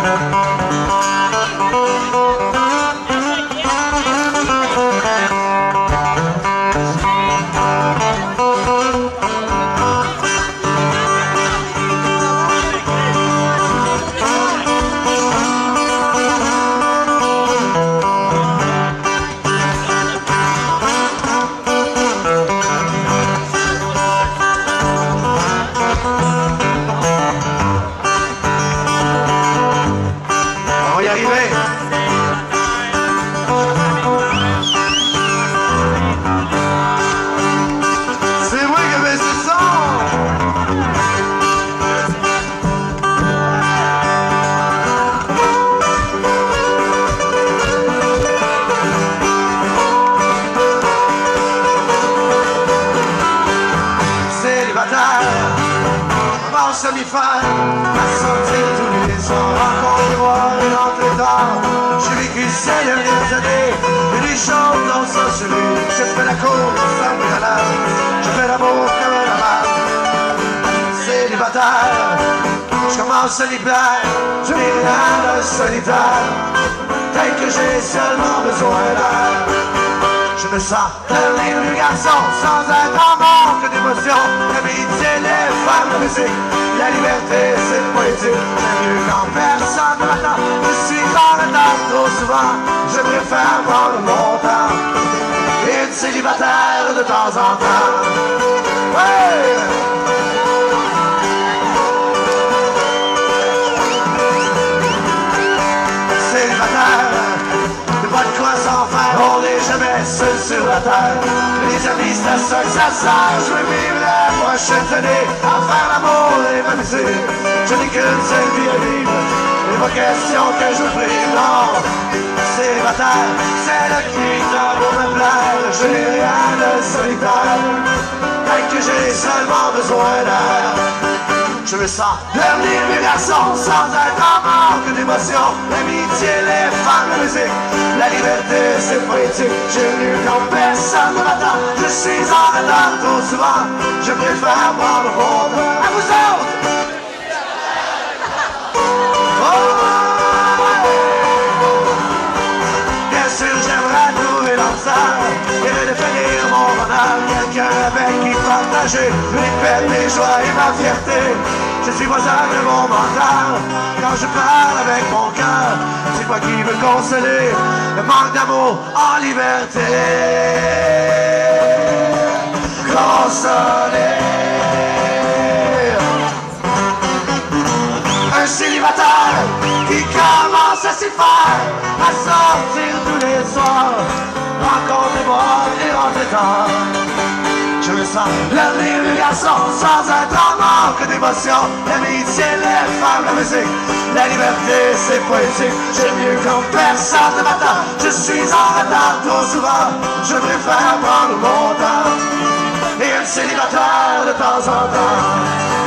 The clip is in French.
Somnifère, à sortir tous les soirs, rencontre-moi et rentre tard. J'ai vécu ces dernières années, et des choses dans ça sur lui. Je fais la cour, je sens le galère, je fais l'amour comme un amant. Célibataire, je commence solitaire, je n'ai rien de solitaire, tel que j'ai seulement besoin d'air. Je me sens devenir un garçon sans être en manque d'émotion. L'amitié, les femmes, la musique, la liberté, c'est poétique. J'aime mieux quand personne ne m'attend. Je suis en retard trop souvent. Je préfère prendre mon temps. Et une célibataire de temps en temps. Ouais! Célibataire, pas de quoi s'en faire, on n'est jamais seul sur la terre. Les amis, c'est à ça que ça sert. Je veux vivre la prochaine année à faire l'amour et m'amuser. Je n'ai qu'une seule vie à vivre, il n'est pas question que je prive, non. Célibataire, c'est le critère pour me plaire. Je n'ai rien de solitaire, tel que j'ai seulement besoin d'air. Je me sens devenir mes garçons sans être en manque d'émotion. L'amitié, les femmes, la musique, la liberté, c'est poétique. J'ai mieux quand personne ne m'attend. Je suis en retard trop souvent. Je préfère prendre mon temps. À vous autres! Oh! Bien sûr, j'aimerais trouver l'âme sœur et redéfinir mon bonheur. Quelqu'un avec qui partager les peines, les joies et ma fierté. Je suis voisin de mon mental quand je parle avec mon cœur. C'est moi qui veux consoler le manque d'amour en liberté. Consoler un célibataire qui commence à s'y faire, à sortir tous les soirs, rencontrer-moi et rentrer tard. Je me sens l'avenir du garçon sans être en manque d'émotion. L'amitié, les femmes, la musique, la liberté, c'est poétique. J'aime mieux quand personne ne m'attend. Je suis en retard trop souvent. Je préfère prendre mon temps et un célibataire de temps en temps.